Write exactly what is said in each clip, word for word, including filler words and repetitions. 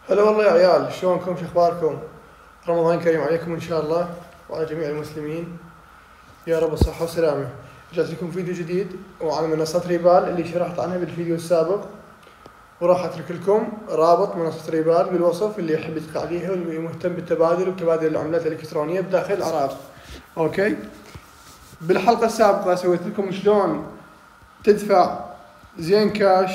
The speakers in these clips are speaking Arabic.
هلا والله يا عيال، شلونكم؟ شو اخباركم؟ رمضان كريم عليكم ان شاء الله وعلى جميع المسلمين، يا رب الصحة والسلامة. رجعت لكم فيديو جديد وعلى منصة ريبال اللي شرحت عنها بالفيديو السابق، وراح اترك لكم رابط منصة ريبال بالوصف اللي يحب يدخل عليها واللي مهتم بالتبادل وتبادل العملات الالكترونية بداخل العراق. اوكي، بالحلقة السابقة سويت لكم شلون تدفع زين كاش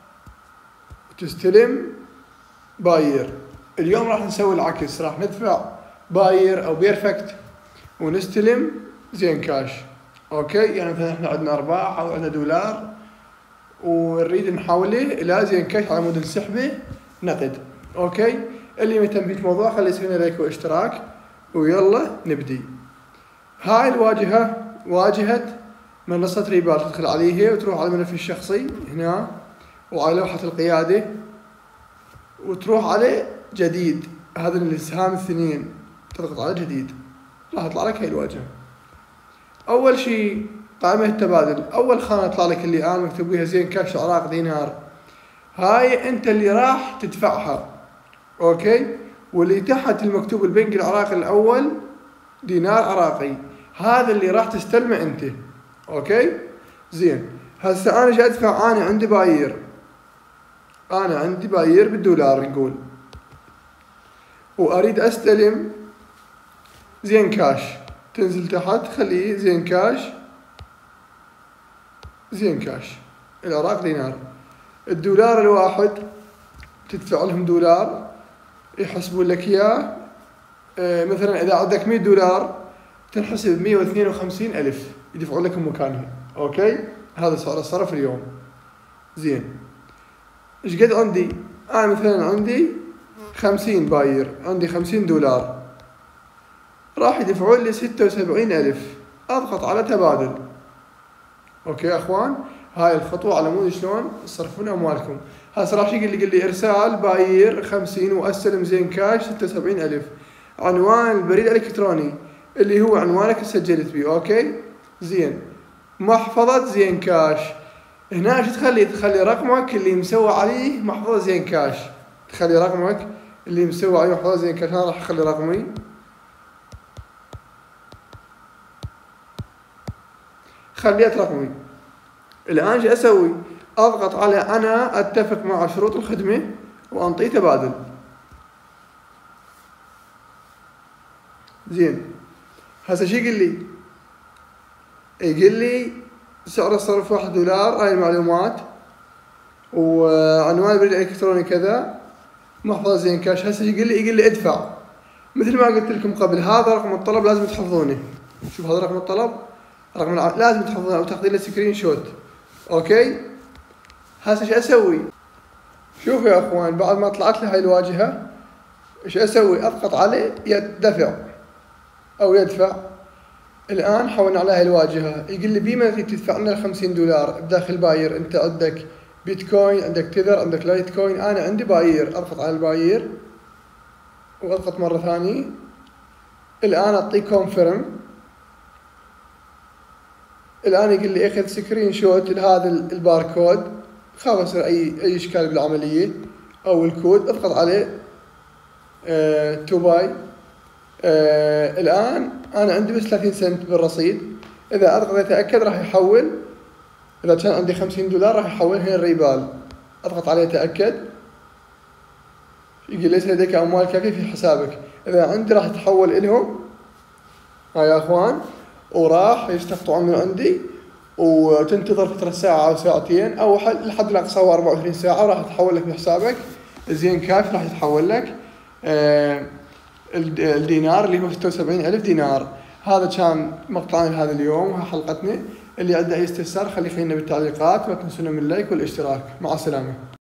وتستلم باير. اليوم راح نسوي العكس، راح ندفع باير او بيرفكت ونستلم زين كاش. اوكي، يعني مثلا احنا عندنا ارباح او عندنا دولار ونريد نحوله الى زين كاش على مود نسحبه نقد. اوكي، اللي مهتم بالموضوع خلي يسوي لنا لايك واشتراك ويلا نبدي. هاي الواجهة واجهة منصة ريبال، تدخل عليها وتروح على الملف الشخصي هنا وعلى لوحة القيادة وتروح على جديد، هذا الاسهام الاثنين تضغط على جديد راح يطلع لك هاي الواجهة. اول شيء قائمة التبادل، اول خانة تطلع لك اللي الان مكتوب بيها زين كاش عراق دينار، هاي انت اللي راح تدفعها. اوكي، واللي تحت المكتوب البنك العراقي الاول دينار عراقي، هذا اللي راح تستلمه انت. اوكي زين، هسه انا جاي ادفع، انا عندي باير، انا عندي باير بالدولار نقول، واريد استلم زين كاش. تنزل تحت خليه زين كاش، زين كاش العراق دينار. الدولار الواحد تدفع لهم دولار يحسبون لك اياه. اه مثلا اذا عندك مية دولار تنحسب مية واثنين وخمسين الف يدفعون لكم مكانها. اوكي، هذا سعر الصرف اليوم. زين، ايش قد عندي؟ انا مثلا عندي خمسين باير، عندي خمسين دولار، راح يدفعون لي ستة وسبعين الف. اضغط على تبادل. اوكي يا اخوان، هاي الخطوة على مود شلون تصرفون اموالكم. هسه راح يقول لي يقول لي ارسال باير خمسين واستلم زين كاش ستة وسبعين الف، عنوان البريد الالكتروني اللي هو عنوانك اللي سجلت بيه. اوكي زين، محفظة زين كاش، هنا ايش تخلي؟ تخلي رقمك اللي مسوي عليه محفظة زين كاش، تخلي رقمك اللي مسوي عليه محفظة زين كاش. انا راح اخلي رقمي، خليت رقمي. الان ايش اسوي؟ اضغط على انا اتفق مع شروط الخدمة وانطيه تبادل. زين، هسه شو يقول لي؟ يقول لي سعر الصرف واحد دولار، هاي المعلومات، وعنوان البريد الالكتروني كذا، محفظة زين كاش. هسه يقول لي يقول لي ادفع. مثل ما قلت لكم قبل، هذا رقم الطلب لازم تحفظونه. شوف هذا رقم الطلب، رقم الع... لازم تحفظونه او تاخذين له سكرين شوت. اوكي، هسه ايش اسوي؟ شوفوا يا اخوان، بعد ما طلعت لي هاي الواجهة ايش اسوي؟ اضغط عليه دفع او يدفع. الان حولنا على هاي الواجهة، يقول لي بما تريد تدفع لنا خمسين دولار بداخل باير. انت عندك بيتكوين، عندك تيذر، عندك لايت كوين، انا عندي باير. اضغط على الباير واضغط مرة ثانية. الان اعطيه كونفيرم. الان يقول لي اخذ سكرين شوت لهذا الباركود، خاف يصير اي اي اشكال بالعملية او الكود. اضغط عليه تو باي. آه الان انا عندي بس ثلاثين سنت بالرصيد. اذا اضغط اتاكد راح يحول، اذا كان عندي خمسين دولار راح يحول هنا الريبال. اضغط عليه تاكد، يقول ليس لديك اموال كافيه في حسابك. اذا عندي راح يتحول الهم. هاي يا اخوان، وراح يستقطعون من عندي وتنتظر فترة ساعة او ساعتين او لحد الاقصى اربعة وعشرين ساعة، راح يتحول لك بحسابك زين كاش. راح يتحول لك آه الدينار اللي هو ستة وسبعين الف دينار. هذا كان مقطعنا لهذا اليوم وحلقتنا. اللي عنده اي استفسار خليه يخلينا بالتعليقات، ولا تنسونا من اللايك والاشتراك. مع السلامة.